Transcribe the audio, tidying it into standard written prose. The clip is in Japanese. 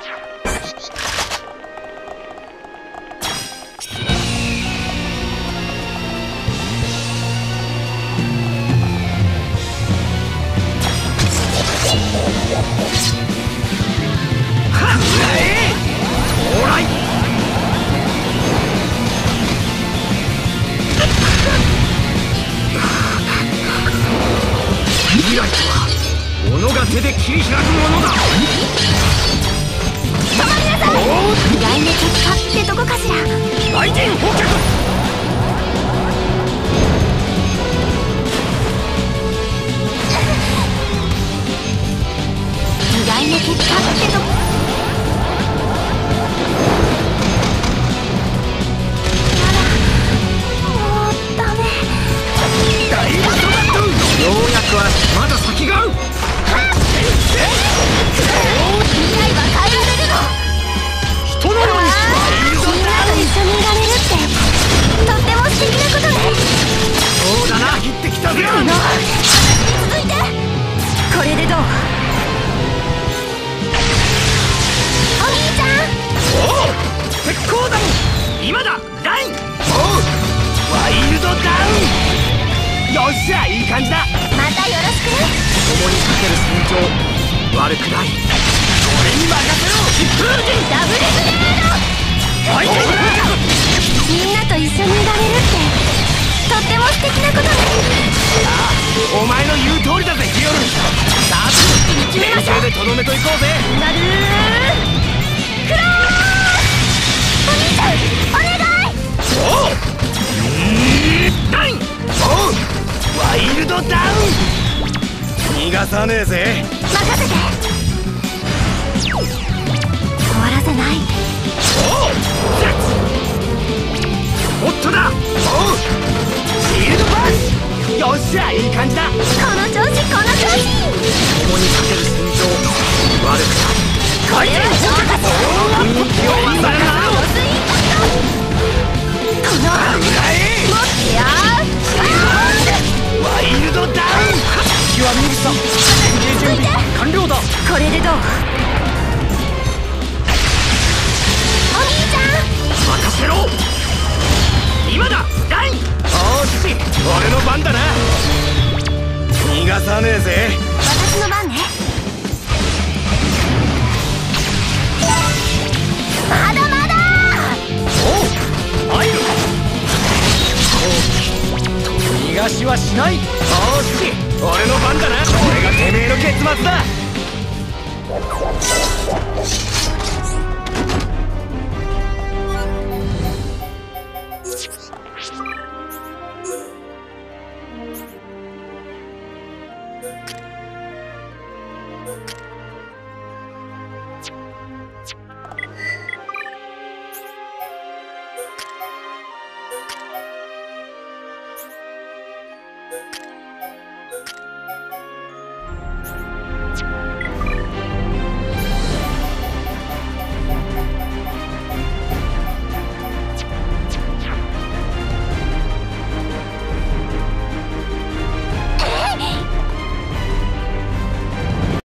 未来とは己が手で切り開くものだ。 止まりなさい。意外な結果ってとこかしら。 雷電放却。 意外な結果ってとこ。 ようやくはまだ先がある。 未来は変えられるの。 人のようにみんなと一緒にいられるってとっても素敵なことね。 そうだな、切ってきたぜ。 私に続いて。これでどう？お兄ちゃん。 おう、鉄鋼弾今だ。ライン。おう、ワイルドダウン。よっしゃ、いい感じだ。 またよろしくね。 共にかける戦場、悪くない。俺に任せろ。疾風陣ダブルグレード。 相手だ。 みんなと一緒にいられるってとっても素敵なことね。 ああ、お前の言う通りだぜ、ヒヨル。さあ、 決めましょう。 冷静でとどめといこうぜ。 なるークロー。お兄ちゃんお願い。 おう、ダイン。おう、ワイルドダウン。逃がさねえぜ。 任せて。終わらせない。 おう、ホットだ。おう、シールドパンチ。よっしゃ、いい感じだ。 この調子この調子。 共にかける戦場、悪くない。 これはどうかしら。 雰囲気を忘れるな。 スインパクト。この裏へ。 持ってやワイルドダウン。敵は無理さ。演芸準備完了だ。 これでどう？お兄ちゃん任せろ。今だ、ライン。おーし、俺の番だな。逃がさねえぜ。 私の番ね。まだまだ。 おう、入る。逃がしはしない。おーし、俺の番だな。これがてめえの結末だ。